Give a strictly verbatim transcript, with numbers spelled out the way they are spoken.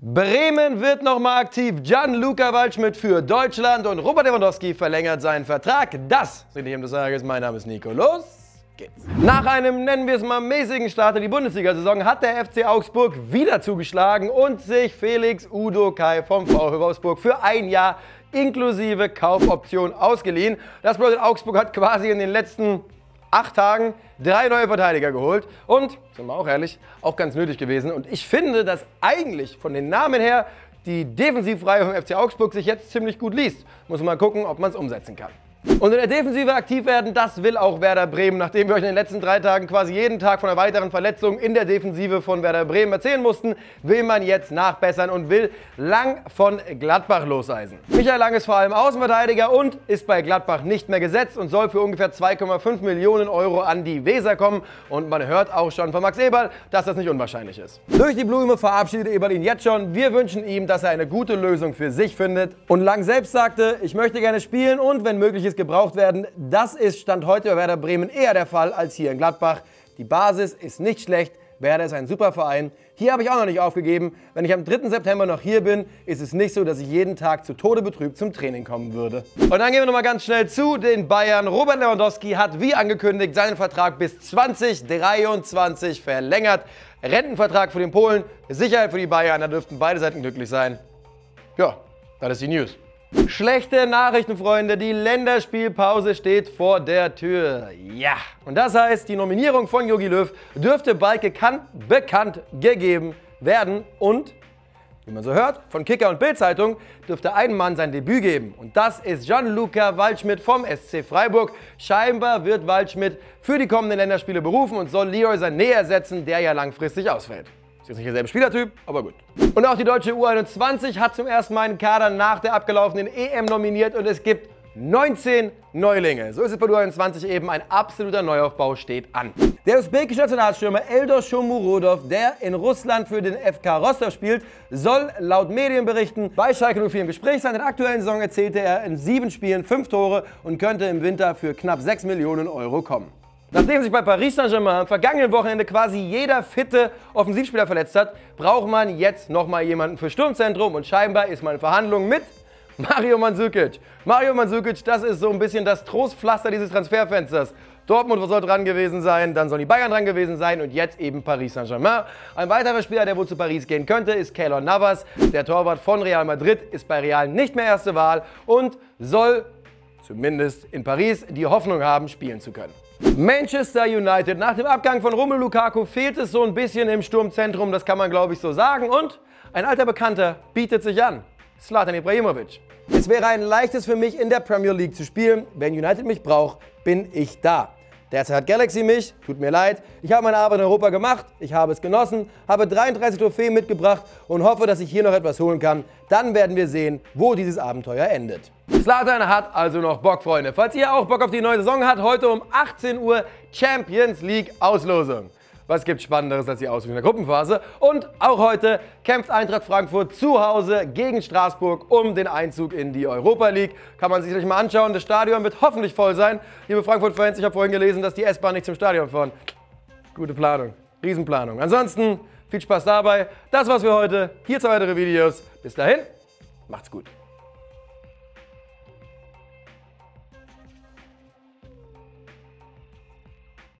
Bremen wird nochmal aktiv. Gianluca Waldschmidt für Deutschland und Robert Lewandowski verlängert seinen Vertrag. Das sind die Themen des Tages. Mein Name ist Nico. Los geht's. Nach einem, nennen wir es mal, mäßigen Start in die Bundesliga-Saison hat der F C Augsburg wieder zugeschlagen und sich Felix Udokai vom VfL Wolfsburg für ein Jahr inklusive Kaufoption ausgeliehen. Das bedeutet, Augsburg hat quasi in den letzten acht Tagen drei neue Verteidiger geholt und, sind wir auch ehrlich, auch ganz nötig gewesen. Und ich finde, dass eigentlich von den Namen her die Defensivreihe vom F C Augsburg sich jetzt ziemlich gut liest. Muss man mal gucken, ob man es umsetzen kann. Und in der Defensive aktiv werden, das will auch Werder Bremen, nachdem wir euch in den letzten drei Tagen quasi jeden Tag von einer weiteren Verletzung in der Defensive von Werder Bremen erzählen mussten, will man jetzt nachbessern und will Lang von Gladbach loseisen. Michael Lang ist vor allem Außenverteidiger und ist bei Gladbach nicht mehr gesetzt und soll für ungefähr zwei Komma fünf Millionen Euro an die Weser kommen. Und man hört auch schon von Max Eberl, dass das nicht unwahrscheinlich ist. Durch die Blume verabschiedet Eberl ihn jetzt schon. Wir wünschen ihm, dass er eine gute Lösung für sich findet. Und Lang selbst sagte, ich möchte gerne spielen und wenn möglich ist gebraucht werden. Das ist Stand heute bei Werder Bremen eher der Fall als hier in Gladbach. Die Basis ist nicht schlecht. Werder ist ein super Verein. Hier habe ich auch noch nicht aufgegeben. Wenn ich am dritten September noch hier bin, ist es nicht so, dass ich jeden Tag zu Tode betrübt zum Training kommen würde. Und dann gehen wir noch mal ganz schnell zu den Bayern. Robert Lewandowski hat wie angekündigt seinen Vertrag bis zwanzig dreiundzwanzig verlängert. Rentenvertrag für den Polen, Sicherheit für die Bayern. Da dürften beide Seiten glücklich sein. Ja, das ist die News. Schlechte Nachrichten, Freunde, die Länderspielpause steht vor der Tür. Ja, und das heißt, die Nominierung von Jogi Löw dürfte bald gekannt, bekannt gegeben werden und, wie man so hört, von Kicker und Bild-Zeitung dürfte ein Mann sein Debüt geben. Und das ist Gianluca Waldschmidt vom S C Freiburg. Scheinbar wird Waldschmidt für die kommenden Länderspiele berufen und soll Leroy Sané ersetzen, der ja langfristig ausfällt. Ist jetzt nicht derselbe Spielertyp, aber gut. Und auch die deutsche U einundzwanzig hat zum ersten Mal einen Kader nach der abgelaufenen E M nominiert und es gibt neunzehn Neulinge. So ist es bei U einundzwanzig eben, ein absoluter Neuaufbau steht an. Der usbekische Nationalstürmer Eldor Shomurodov, der in Russland für den F K Rostov spielt, soll laut Medienberichten bei Schalke null vier im Gespräch sein. In der aktuellen Saison erzielte er in sieben Spielen fünf Tore und könnte im Winter für knapp sechs Millionen Euro kommen. Nachdem sich bei Paris Saint-Germain am vergangenen Wochenende quasi jeder fitte Offensivspieler verletzt hat, braucht man jetzt nochmal jemanden für Sturmzentrum und scheinbar ist man in Verhandlungen mit Mario Mandzukic. Mario Mandzukic, das ist so ein bisschen das Trostpflaster dieses Transferfensters. Dortmund soll dran gewesen sein, dann sollen die Bayern dran gewesen sein und jetzt eben Paris Saint-Germain. Ein weiterer Spieler, der wohl zu Paris gehen könnte, ist Keylor Navas. Der Torwart von Real Madrid ist bei Real nicht mehr erste Wahl und soll, zumindest in Paris, die Hoffnung haben, spielen zu können. Manchester United. Nach dem Abgang von Romelu Lukaku fehlt es so ein bisschen im Sturmzentrum, das kann man glaube ich so sagen. Und ein alter Bekannter bietet sich an. Zlatan Ibrahimovic. Es wäre ein leichtes für mich in der Premier League zu spielen. Wenn United mich braucht, bin ich da. Derzeit hat Galaxy mich, tut mir leid. Ich habe meine Arbeit in Europa gemacht, ich habe es genossen, habe dreiunddreißig Trophäen mitgebracht und hoffe, dass ich hier noch etwas holen kann. Dann werden wir sehen, wo dieses Abenteuer endet. Zlatan hat also noch Bock, Freunde. Falls ihr auch Bock auf die neue Saison habt, heute um achtzehn Uhr Champions League Auslosung. Was gibt Spannenderes als die Auslosung in der Gruppenphase? Und auch heute kämpft Eintracht Frankfurt zu Hause gegen Straßburg um den Einzug in die Europa League. Kann man sich gleich mal anschauen. Das Stadion wird hoffentlich voll sein. Liebe Frankfurt-Fans, ich habe vorhin gelesen, dass die S-Bahn nicht zum Stadion fahren. Gute Planung, Riesenplanung. Ansonsten viel Spaß dabei. Das war's für heute. Hier zwei weitere Videos. Bis dahin, macht's gut.